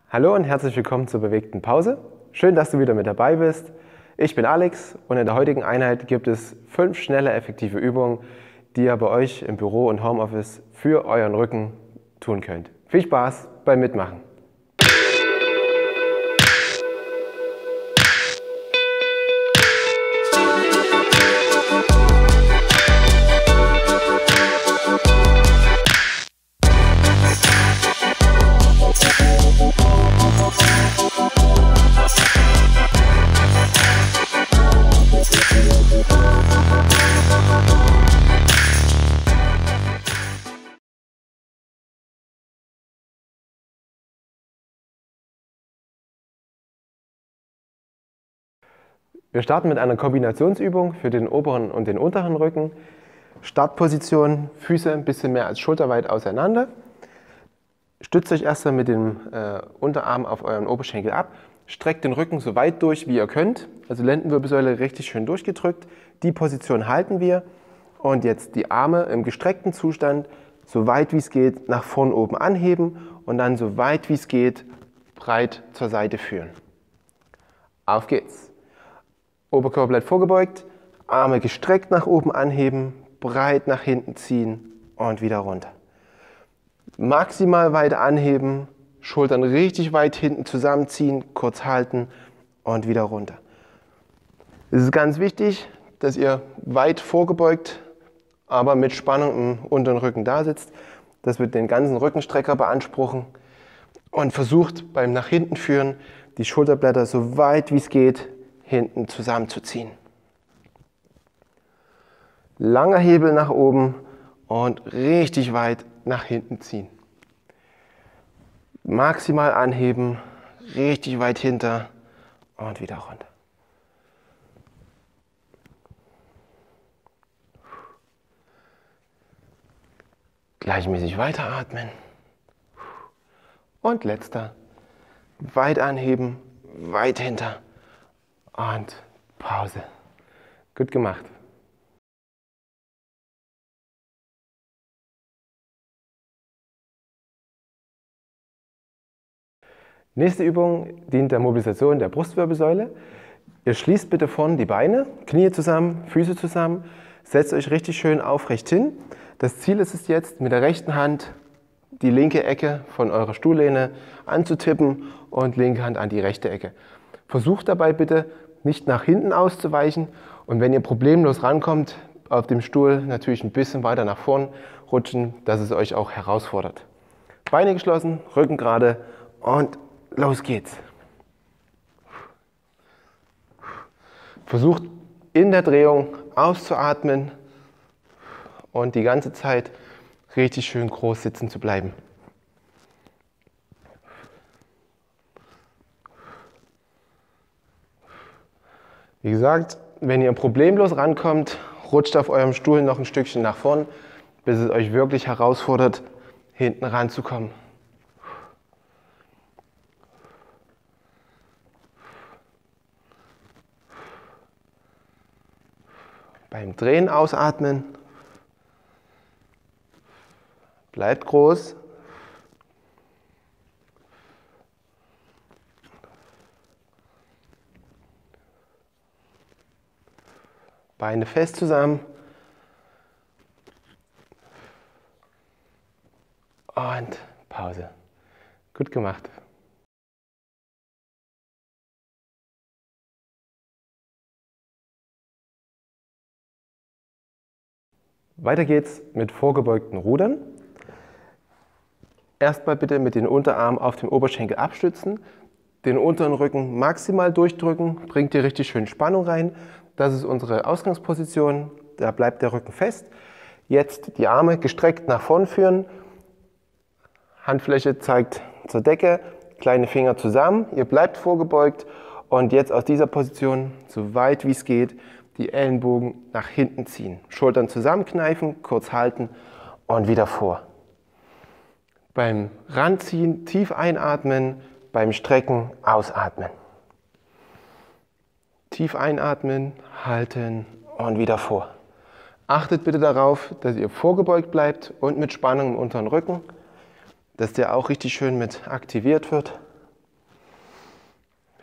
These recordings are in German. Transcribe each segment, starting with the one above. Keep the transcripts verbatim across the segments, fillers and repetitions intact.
Hallo und herzlich willkommen zur bewegten Pause. Schön, dass du wieder mit dabei bist. Ich bin Alex und in der heutigen Einheit gibt es fünf schnelle, effektive Übungen, die ihr bei euch im Büro und Homeoffice für euren Rücken tun könnt. Viel Spaß beim Mitmachen! Wir starten mit einer Kombinationsübung für den oberen und den unteren Rücken. Startposition, Füße ein bisschen mehr als schulterweit auseinander. Stützt euch erstmal mit dem äh, Unterarm auf euren Oberschenkel ab. Streckt den Rücken so weit durch, wie ihr könnt. Also Lendenwirbelsäule richtig schön durchgedrückt. Die Position halten wir. Und jetzt die Arme im gestreckten Zustand so weit wie es geht nach vorn oben anheben und dann so weit wie es geht breit zur Seite führen. Auf geht's! Oberkörper bleibt vorgebeugt, Arme gestreckt nach oben anheben, breit nach hinten ziehen und wieder runter. Maximal weit anheben, Schultern richtig weit hinten zusammenziehen, kurz halten und wieder runter. Es ist ganz wichtig, dass ihr weit vorgebeugt, aber mit Spannung im unteren Rücken da sitzt. Das wird den ganzen Rückenstrecker beanspruchen und versucht beim nach hinten führen die Schulterblätter so weit wie es geht hinten zusammenzuziehen. Langer Hebel nach oben und richtig weit nach hinten ziehen. Maximal anheben, richtig weit hinter und wieder runter. Gleichmäßig weiteratmen. Und letzter. Weit anheben, weit hinter. Und Pause. Gut gemacht. Nächste Übung dient der Mobilisation der Brustwirbelsäule. Ihr schließt bitte vorne die Beine, Knie zusammen, Füße zusammen, setzt euch richtig schön aufrecht hin. Das Ziel ist es jetzt, mit der rechten Hand die linke Ecke von eurer Stuhllehne anzutippen und linke Hand an die rechte Ecke. Versucht dabei bitte, nicht nach hinten auszuweichen und wenn ihr problemlos rankommt, auf dem Stuhl natürlich ein bisschen weiter nach vorn rutschen, dass es euch auch herausfordert. Beine geschlossen, Rücken gerade und los geht's. Versucht in der Drehung auszuatmen und die ganze Zeit richtig schön groß sitzen zu bleiben. Wie gesagt, wenn ihr problemlos rankommt, rutscht auf eurem Stuhl noch ein Stückchen nach vorn, bis es euch wirklich herausfordert, hinten ranzukommen. Beim Drehen ausatmen. Bleibt groß. Beine fest zusammen. Und Pause. Gut gemacht. Weiter geht's mit vorgebeugten Rudern. Erstmal bitte mit den Unterarmen auf dem Oberschenkel abstützen, den unteren Rücken maximal durchdrücken, bringt hier richtig schön Spannung rein. Das ist unsere Ausgangsposition, da bleibt der Rücken fest. Jetzt die Arme gestreckt nach vorn führen, Handfläche zeigt zur Decke, kleine Finger zusammen, ihr bleibt vorgebeugt und jetzt aus dieser Position, so weit wie es geht, die Ellenbogen nach hinten ziehen. Schultern zusammenkneifen, kurz halten und wieder vor. Beim Ranziehen tief einatmen, beim Strecken ausatmen. Tief einatmen, halten und wieder vor. Achtet bitte darauf, dass ihr vorgebeugt bleibt und mit Spannung im unteren Rücken, dass der auch richtig schön mit aktiviert wird.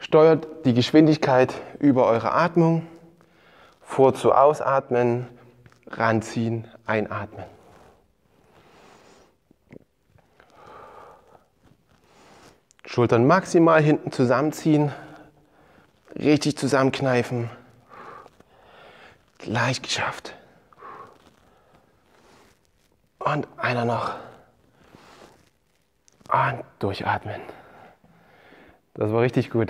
Steuert die Geschwindigkeit über eure Atmung. Vor zu ausatmen, ranziehen, einatmen. Schultern maximal hinten zusammenziehen, richtig zusammenkneifen. Gleich geschafft. Und einer noch. Und durchatmen. Das war richtig gut.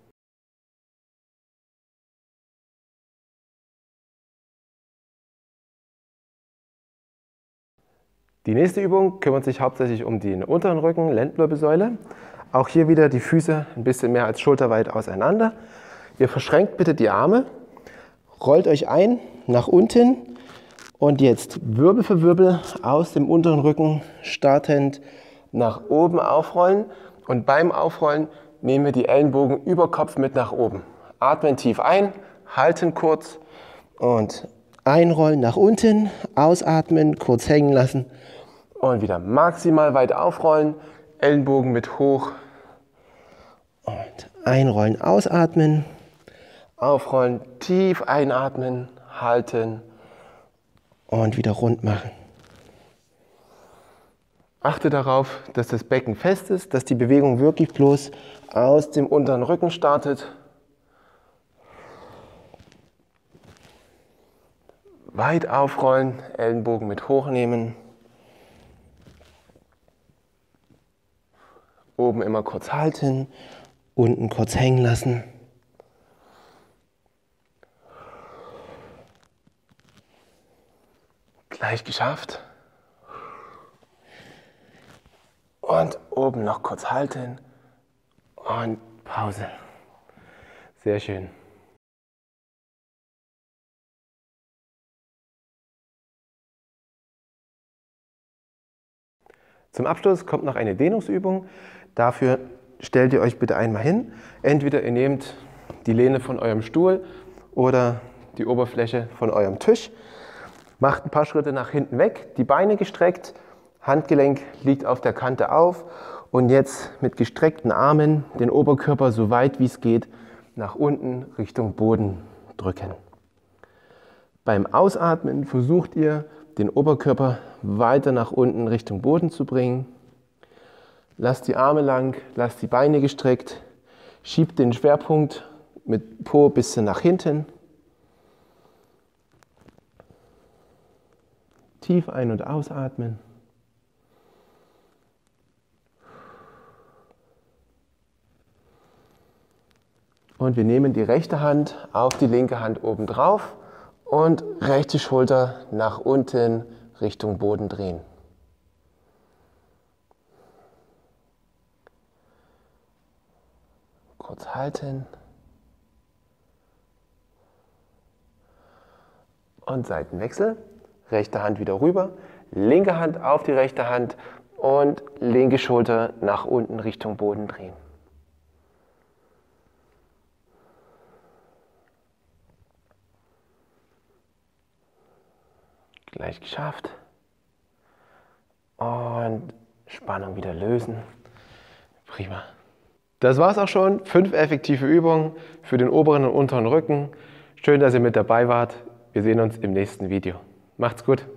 Die nächste Übung kümmert sich hauptsächlich um den unteren Rücken, Lendenwirbelsäule. Auch hier wieder die Füße ein bisschen mehr als schulterweit auseinander. Ihr verschränkt bitte die Arme, rollt euch ein nach unten und jetzt Wirbel für Wirbel aus dem unteren Rücken startend nach oben aufrollen. Und beim Aufrollen nehmen wir die Ellenbogen über Kopf mit nach oben. Atmen tief ein, halten kurz und einrollen nach unten, ausatmen, kurz hängen lassen. Und wieder maximal weit aufrollen, Ellenbogen mit hoch. Und einrollen, ausatmen. Aufrollen, tief einatmen, halten und wieder rund machen. Achte darauf, dass das Becken fest ist, dass die Bewegung wirklich bloß aus dem unteren Rücken startet. Weit aufrollen, Ellenbogen mit hochnehmen. Oben immer kurz halten, unten kurz hängen lassen. Gleich geschafft. Und oben noch kurz halten und Pause. Sehr schön. Zum Abschluss kommt noch eine Dehnungsübung. Dafür stellt ihr euch bitte einmal hin. Entweder ihr nehmt die Lehne von eurem Stuhl oder die Oberfläche von eurem Tisch. Macht ein paar Schritte nach hinten weg, die Beine gestreckt, Handgelenk liegt auf der Kante auf und jetzt mit gestreckten Armen den Oberkörper so weit wie es geht nach unten Richtung Boden drücken. Beim Ausatmen versucht ihr, den Oberkörper weiter nach unten Richtung Boden zu bringen. Lasst die Arme lang, lasst die Beine gestreckt, schiebt den Schwerpunkt mit Po ein bisschen nach hinten. Tief ein- und ausatmen. Und wir nehmen die rechte Hand auf die linke Hand oben drauf und rechte Schulter nach unten Richtung Boden drehen. Kurz halten. Und Seitenwechsel. Rechte Hand wieder rüber, linke Hand auf die rechte Hand und linke Schulter nach unten Richtung Boden drehen. Gleich geschafft. Und Spannung wieder lösen. Prima. Das war's auch schon. Fünf effektive Übungen für den oberen und unteren Rücken. Schön, dass ihr mit dabei wart. Wir sehen uns im nächsten Video. Macht's gut.